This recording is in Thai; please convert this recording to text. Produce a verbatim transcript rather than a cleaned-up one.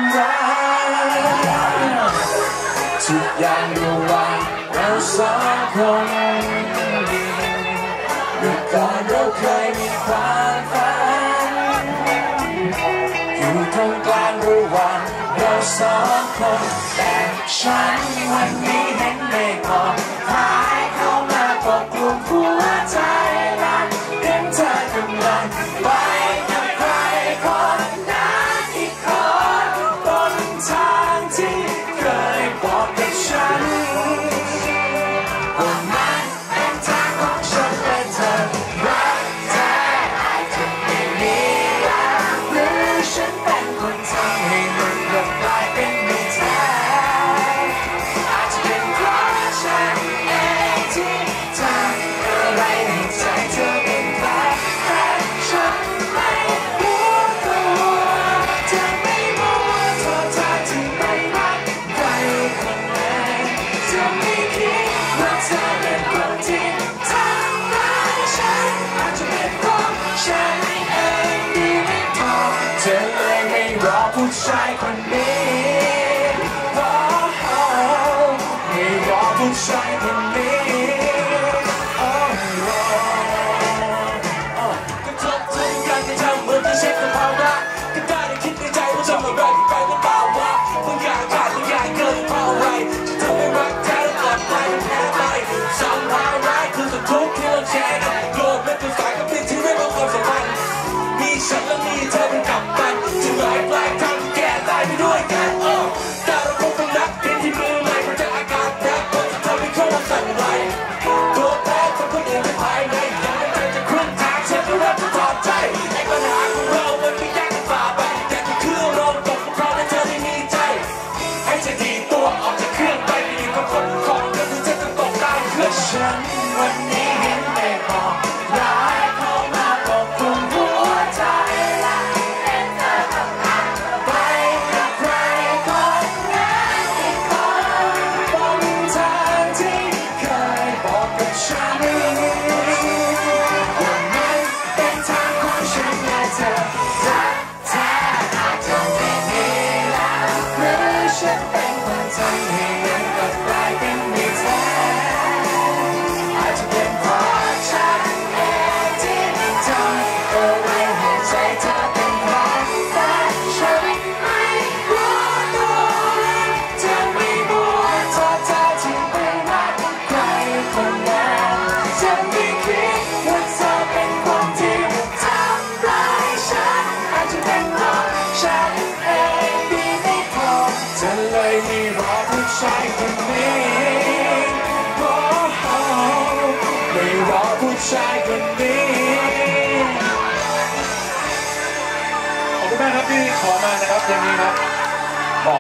รักทุกอย่างระหว่างเราสองคนเมื่อก่อนเราเคยมีความฝันอยู่ตรงกลางระหว่างเราสองคนแต่ฉันวันนี้เห็นเมฆหมอกพายเข้ามาปกคลุมหัวใจและเห็นเธอกำลังไปกับใครคนนั้นอีกคนบนทางที่เคยบอกกับฉันว่ามันเป็นทางของฉันและเธอรักเธออาจจะไม่มีแล้วหรือฉันเป็นคนทำให้มันกลับกลายเป็นไม่แท้อาจจะเป็นเพราะฉันเองที่ทำอะไรให้ใจเธอเป็นแผลแต่ฉันไม่รู้ตัวเธอไม่รู้ว่าโทษเธอที่ไม่รักใครคนไหนเธอไม่คิดว่าเธอเป็นคนที่ทำร้ายฉันอาจจะเป็นเพราะฉันเองดีไม่พอเธอเลยไม่รอผู้ชายคนนี้ไม่รอผู้ชายคนนี้ก็ทบทวนกันในทางเหมือนจะเช็คสภาวะก็ได้แต่คิดในใจว่าทำอะไรผิดไปหรือเปล่าวะบางอย่างขาดบางอย่างเกินเพราะอะไรจะทำให้รักแท้แล้วกลับไปแพ้ไปสัมภาระคือสุดทุกข์ที่เราแชร์กันโลกและตัวสายกับเป็นที่ไม่รู้ความสัมพันธ์มีฉันและมีเธอเป็นกับกันจะหลายปลายทางแก้ตายไปด้วยกันเออแต่เราคงต้องนักเป็นที่มือใหม่เพราะจะอากาศแรงทำให้เขามาสั่นไหวตัวแพ้ของคนอื่นภายในยังไม่ทันจะครึ่งทางฉันก็เริ่มจะถอดใจไอ้ปัญหาของเรามันไม่ยากกันฝ่าไปแต่ที่คือเราตกเพราะและเธอไม่มีใจให้เธอดีตัวออกจากเครื่องไปไปอยู่กับคนของเธอคือเธอจะตกตามเครื่องฉันวันนี้เห็นเมฆหมอกร้ายเข้ามาปกคลุมหัวใจและเห็นเธอกำลังไปกับใครคนนั้นอีกคนบนทางที่เคยบอกกับฉันว่ามันเป็นทางของฉันและเธอรักแท้อาจจะไม่มีแล้วหรือฉันเป็นคนทำให้มันกลับกลายเป็นไม่แท้อาจจะเป็นเพราะฉันเองที่ทำอะไรให้ใจเธอเป็นแผลแต่ฉันไม่รู้ตัวเธอไม่รู้ว่าโทษเธอที่ไม่รักใครคนนั้นฉันไม่คิดว่าเธอเป็นคนที่ทำร้ายฉันอาจจะเป็นเพราะฉันเองดีไม่พอเธอเลยไม่รอผู้ชายคนนี้โอ้โหไม่รอผู้ชายคนนี้ขอบคุณมากครับที่ขอมานะครับเพลงนี้ครับ